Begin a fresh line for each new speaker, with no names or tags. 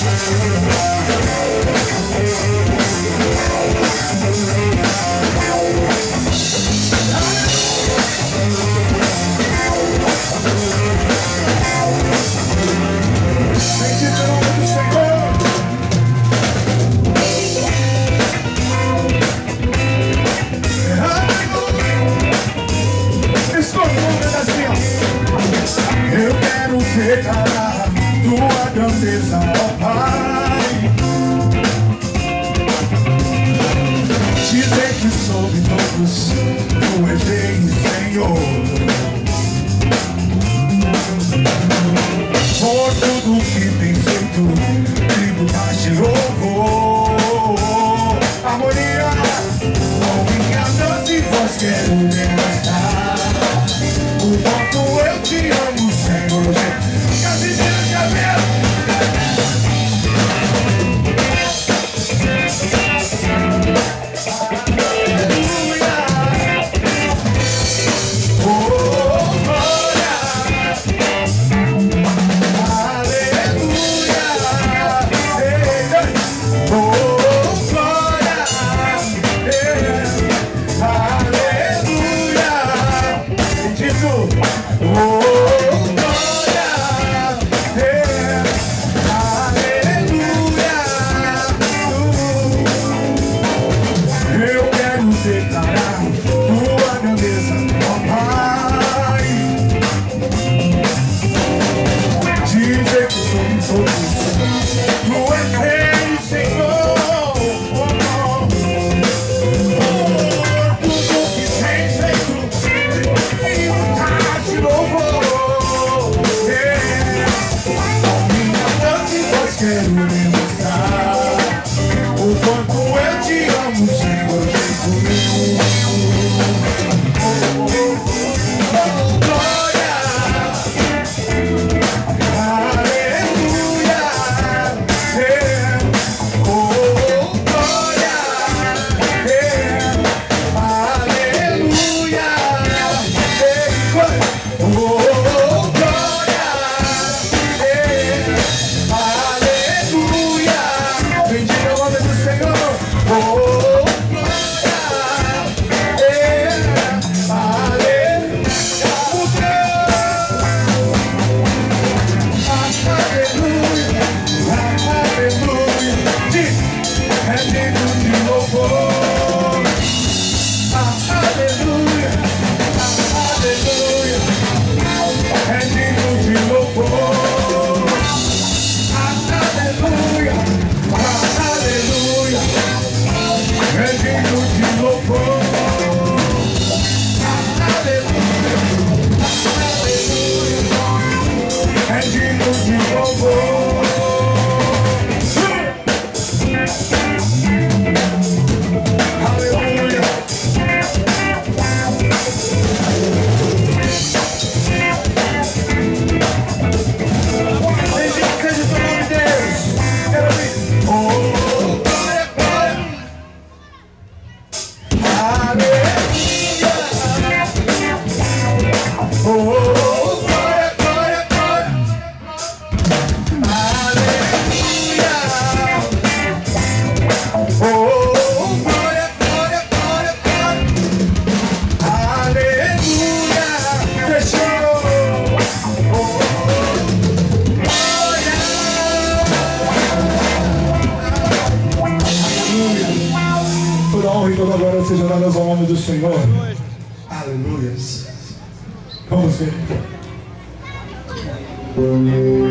Declarar tua grandeza, ó Pai. Dizer que sobre todos tu és rei, Senhor. Por tudo que tem feito, tributar-te louvor. Harmonia, com minha doce voz quero demonstrar o quanto eu te amo, Senhor.
Toda glória seja dada ao nome do Senhor. Aleluia. Vamos ver.